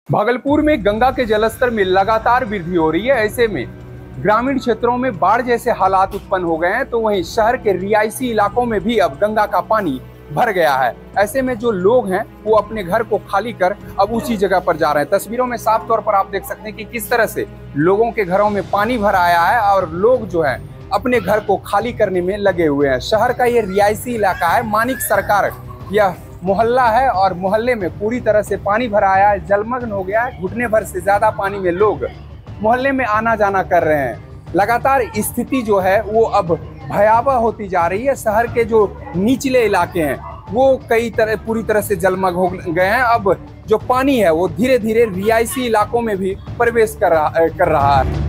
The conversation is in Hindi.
भागलपुर में गंगा के जलस्तर में लगातार वृद्धि हो रही है। ऐसे में ग्रामीण क्षेत्रों में बाढ़ जैसे हालात उत्पन्न हो गए हैं, तो वहीं शहर के रिहायशी इलाकों में भी अब गंगा का पानी भर गया है। ऐसे में जो लोग हैं वो अपने घर को खाली कर अब उसी जगह पर जा रहे हैं। तस्वीरों में साफ तौर पर आप देख सकते हैं कि किस तरह से लोगों के घरों में पानी भर आया है और लोग जो है अपने घर को खाली करने में लगे हुए हैं। शहर का ये रिहायशी इलाका है, मानिक सरकार यह मोहल्ला है और मोहल्ले में पूरी तरह से पानी भर आया है, जलमग्न हो गया है। घुटने भर से ज्यादा पानी में लोग मोहल्ले में आना जाना कर रहे हैं। लगातार स्थिति जो है वो अब भयावह होती जा रही है। शहर के जो निचले इलाके हैं वो पूरी तरह से जलमग्न हो गए हैं। अब जो पानी है वो धीरे धीरे रिहायशी इलाकों में भी प्रवेश कर रहा है।